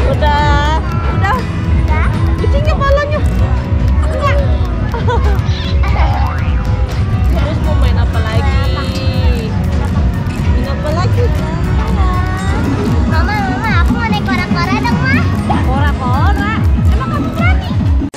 Udah. Kucingnya balonnya. Enggak. Terus mau main apa lagi? Main apa lagi? Mama, aku mau naik kora-kora dong, Ma. Kora-kora. Emang kamu berani?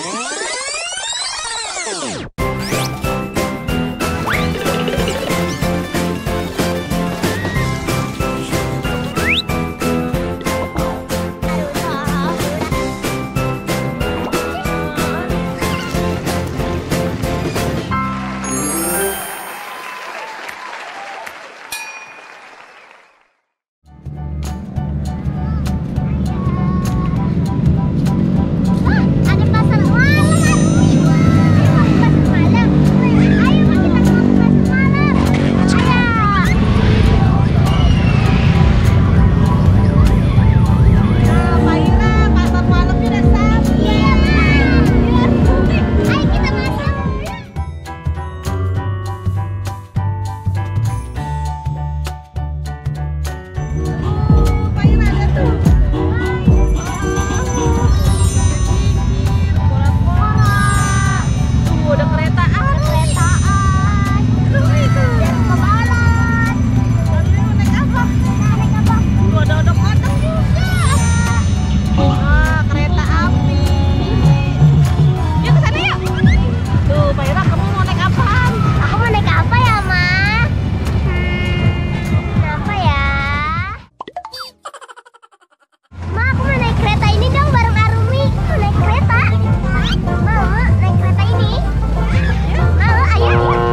Ada pasar malam, pasar malam. Ayo, Ma, kita mau ke pasar malam. Pak Ira, pasar malamnya udah sampai. Iya, Ma. Ayo kita masuk. Pak Ira ada tuh. Tuh ada keretaan. Keretaan. Dan pembalap. Lalu naik apa? Naik apa? Tuh ada odong-odong juga. Wah, kereta api. Yuk ke sana yuk. Tuh, Pak Ira, kamu mau naik apaan? Aku mau naik apa ya, Ma? Apa ya? Ma, aku mau naik kereta ini dong bareng Arumi. Mau naik kereta. Mau naik kereta ini? Mau, ayo.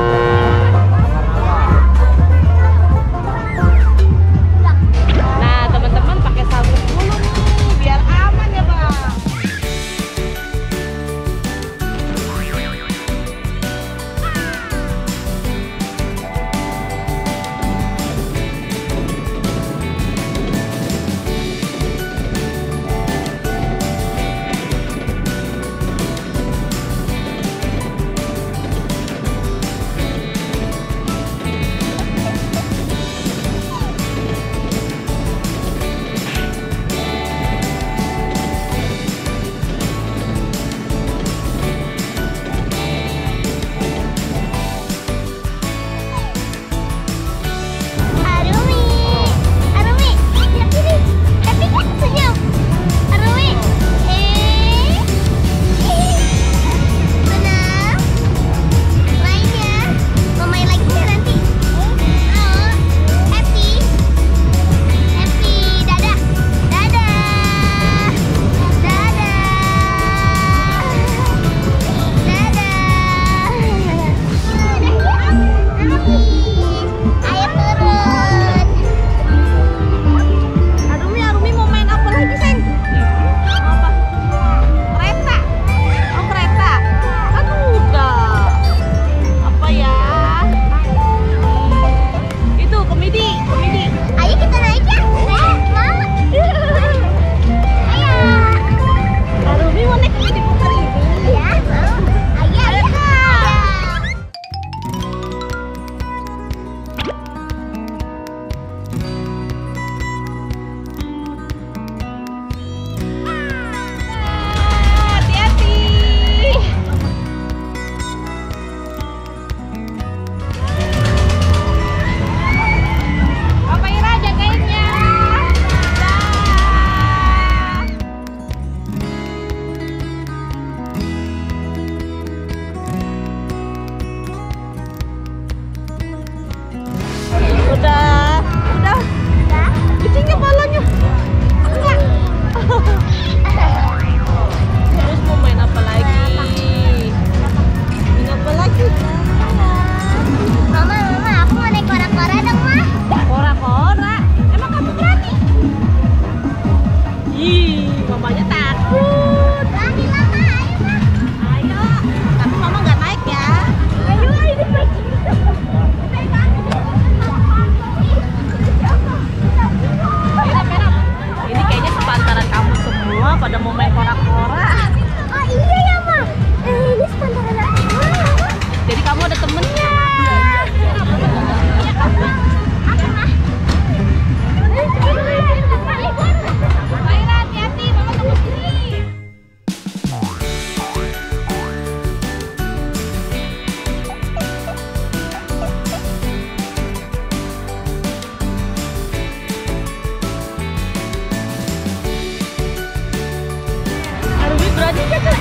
Nah, teman-teman pakai sabuk dulu nih, biar aman ya, Bang. Arumi, lihat sini. Happy kan senyum. Arumi, mana? Lainnya, mau main lagi nggak nanti? Mau? Happy, dadah, ayo turun. Arumi mau main apa lagi, Seng? Apa? Kereta. Oh, kereta. Aduh, udah. Apa ya? Itu komedi. Ayo kita naik ya. Mau? Ayo. Arumi mau naik komedi putar ini. Ya, mau. Ayo. Hati-hati. Pak Ira jagain ya. Udah. Kucingnya balonnya. Enggak. Terus mau main apa lagi? Main apa lagi? Mama, aku mau naik kora-kora dong, Ma. Kora-kora. Emang kamu berani? Ih, mamanya takut. Berani lah, Ma. Ayo, Ma. Ayo, tapi mama nggak naik ya. Ayo, pergi. Pera, ini kayaknya sepantaran kamu semua pada mau main kora-kora. Oh iya ya, Ma. Ini sepantaran aku. Jadi kamu ada temennya. Pak Ira, hati-hati, mama Berani gak tuh?